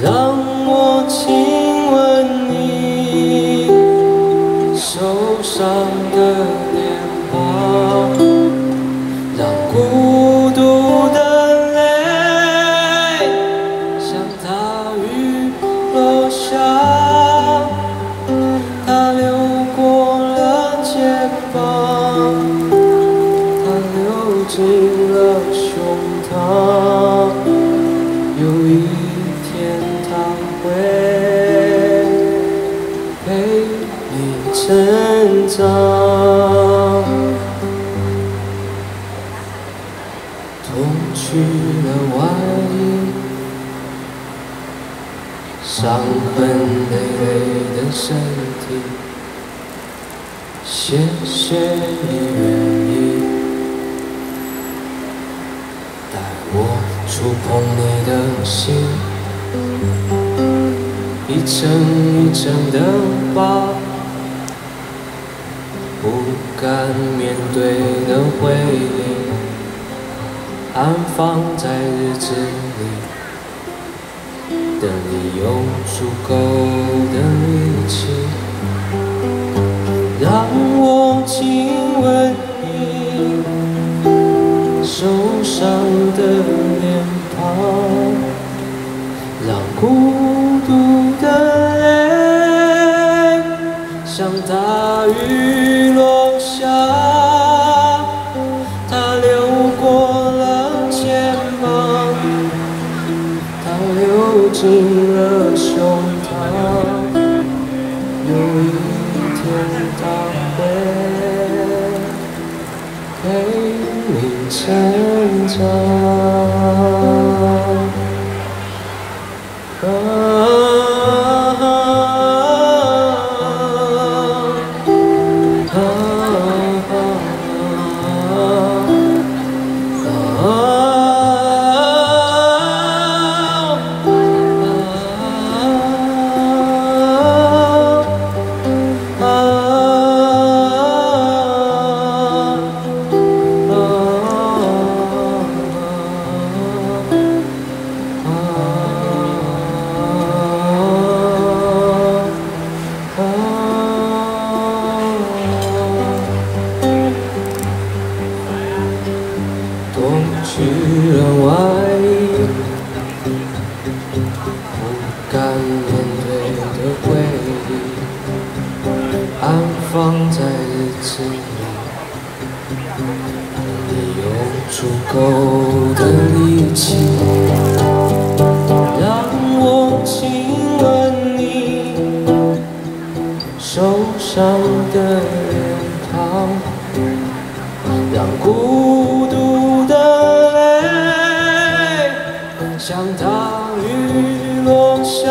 让我亲吻你受伤的脸庞，让孤独的泪像大雨落下，它流过了肩膀，它流进了胸膛，有一天它会陪你成长。脱去了外衣，伤痕累累的身体，谢谢你愿意带我触碰你的心，一层一层的疤，不敢面对的回忆，安放在日子里，等你有足够的力气，让我亲吻你受伤的脸庞，让孤独的泪像大雨落下，它流过了肩膀，它流进了胸膛，有一天它会陪你成长。脱去了外衣，不敢面对的回忆，安放在日子里，你有足够的力气，让我亲吻你受伤的脸庞，让孤独的泪像大雨落下，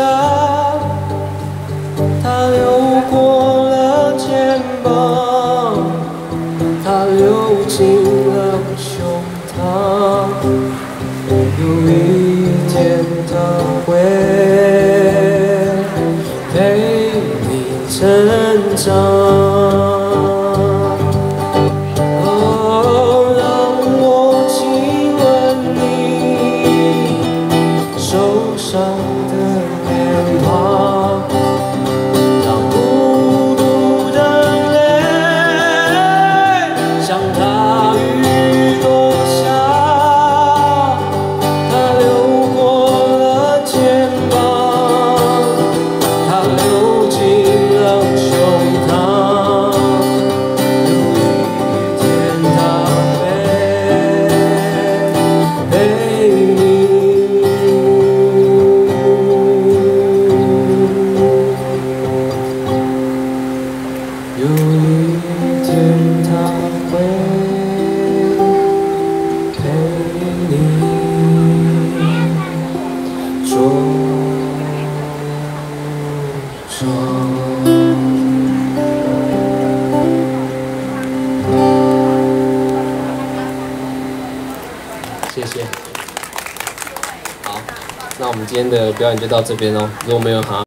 它流过了肩膀，它流进了胸膛，有一天它会陪你成长。受伤的脸庞，让孤独的泪像大雨落下，它流过了肩膀，它流进了胸膛，有一天它会陪你。有一天他会陪你茁壮。谢谢。好，那我们今天的表演就到这边哦。如果没有好。